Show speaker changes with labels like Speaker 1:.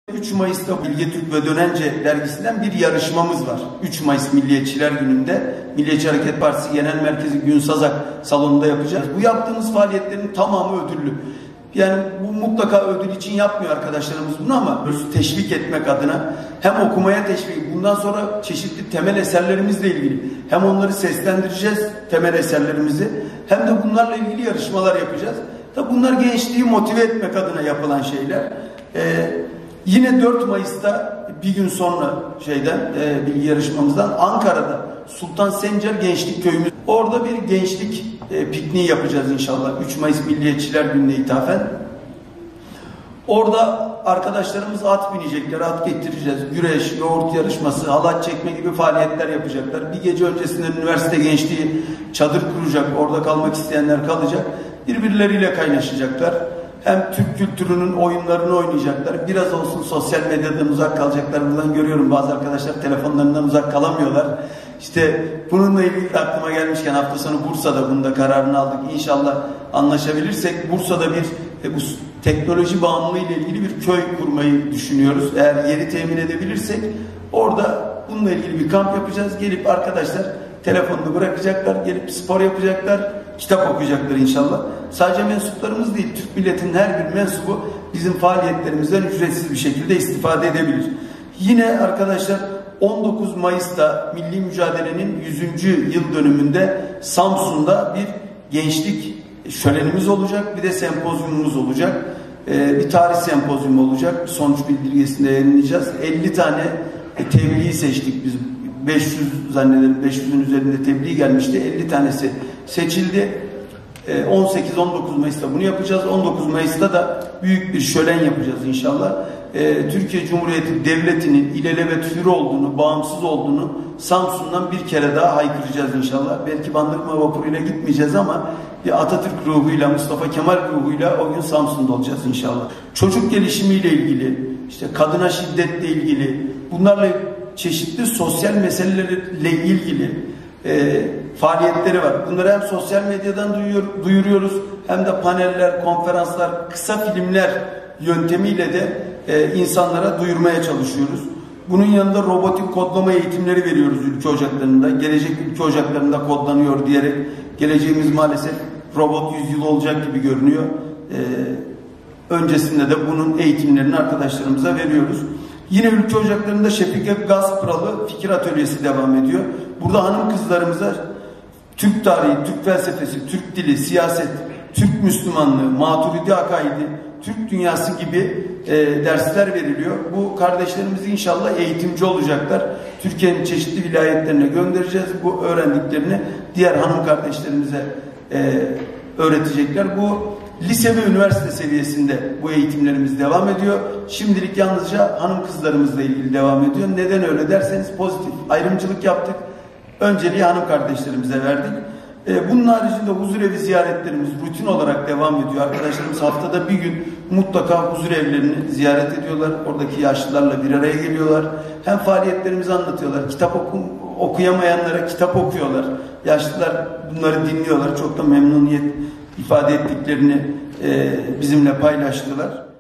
Speaker 1: 3 Mayıs'ta Bilge Türk ve Dönence dergisinden bir yarışmamız var. 3 Mayıs Milliyetçiler Günü'nde Milliyetçi Hareket Partisi Genel Merkezi Gün Sazak Salonu'nda yapacağız. Bu yaptığımız faaliyetlerin tamamı ödüllü. Yani bu mutlaka ödül için yapmıyor arkadaşlarımız bunu ama teşvik etmek adına hem okumaya teşvik, bundan sonra çeşitli temel eserlerimizle ilgili hem onları seslendireceğiz, temel eserlerimizi, hem de bunlarla ilgili yarışmalar yapacağız. Tabi bunlar gençliği motive etmek adına yapılan şeyler. Yine 4 Mayıs'ta bir gün sonra bilgi yarışmamızdan Ankara'da Sultan Sencer Gençlik Köyümüz. Orada bir gençlik pikniği yapacağız inşallah. 3 Mayıs Milliyetçiler Günü'ne ithafen. Orada arkadaşlarımız at binecekler, at getireceğiz. Güreş, yoğurt yarışması, halat çekme gibi faaliyetler yapacaklar. Bir gece öncesinde üniversite gençliği çadır kuracak. Orada kalmak isteyenler kalacak. Birbirleriyle kaynaşacaklar. Hem Türk kültürünün oyunlarını oynayacaklar. Biraz olsun sosyal medyadan uzak kalacaklar. Buradan görüyorum bazı arkadaşlar telefonlarından uzak kalamıyorlar. İşte bununla ilgili aklıma gelmişken hafta sonu Bursa'da bunun da kararını aldık. İnşallah anlaşabilirsek Bursa'da bu teknoloji bağımlılığı ile ilgili bir köy kurmayı düşünüyoruz. Eğer yeri temin edebilirsek orada bununla ilgili bir kamp yapacağız. Gelip arkadaşlar telefonunu bırakacaklar, gelip spor yapacaklar, kitap okuyacaklar inşallah. Sadece mensuplarımız değil, Türk milletinin her bir mensubu bizim faaliyetlerimizden ücretsiz bir şekilde istifade edebilir. Yine arkadaşlar 19 Mayıs'ta Milli Mücadele'nin 100. yıl dönümünde Samsun'da bir gençlik şölenimiz olacak, bir de sempozyumumuz olacak. Bir tarih sempozyumu olacak, sonuç bildirgesinde yayınlayacağız. 50 tane tebliği seçtik biz. 500 zannederim, 500'ün üzerinde tebliğ gelmişti. 50 tanesi seçildi. 18-19 Mayıs'ta bunu yapacağız. 19 Mayıs'ta da büyük bir şölen yapacağız inşallah. Türkiye Cumhuriyeti Devleti'nin ilelebet hür olduğunu, bağımsız olduğunu Samsun'dan bir kere daha haykıracağız inşallah. Belki Bandırma vapuruyla gitmeyeceğiz ama bir Atatürk ruhuyla, Mustafa Kemal ruhuyla o gün Samsun'da olacağız inşallah. Çocuk gelişimiyle ilgili, işte kadına şiddetle ilgili, bunlarla çeşitli sosyal meselelerle ilgili faaliyetleri var. Bunları hem sosyal medyadan duyuruyoruz, hem de paneller, konferanslar, kısa filmler yöntemiyle de insanlara duyurmaya çalışıyoruz. Bunun yanında robotik kodlama eğitimleri veriyoruz ülke ocaklarında. Gelecek ülke ocaklarında kodlanıyor diyerek geleceğimiz maalesef robot yüzyılı olacak gibi görünüyor. Öncesinde de bunun eğitimlerini arkadaşlarımıza veriyoruz. Yine ülke ocaklarında Şefika Gazpıralı fikir atölyesi devam ediyor. Burada hanım kızlarımıza Türk tarihi, Türk felsefesi, Türk dili, siyaset, Türk Müslümanlığı, Maturidi akaidi, Türk dünyası gibi dersler veriliyor. Bu kardeşlerimiz inşallah eğitimci olacaklar. Türkiye'nin çeşitli vilayetlerine göndereceğiz. Bu öğrendiklerini diğer hanım kardeşlerimize öğretecekler. Bu lise ve üniversite seviyesinde bu eğitimlerimiz devam ediyor. Şimdilik yalnızca hanım kızlarımızla ilgili devam ediyor. Neden öyle derseniz pozitif ayrımcılık yaptık. Önceliği hanım kardeşlerimize verdik. Bunun haricinde huzurevi ziyaretlerimiz rutin olarak devam ediyor. Arkadaşlarımız haftada bir gün mutlaka huzurevlerini ziyaret ediyorlar. Oradaki yaşlılarla bir araya geliyorlar. Hem faaliyetlerimizi anlatıyorlar. Kitap okuyamayanlara kitap okuyorlar. Yaşlılar bunları dinliyorlar. Çok da memnuniyet ifade ettiklerini bizimle paylaştılar.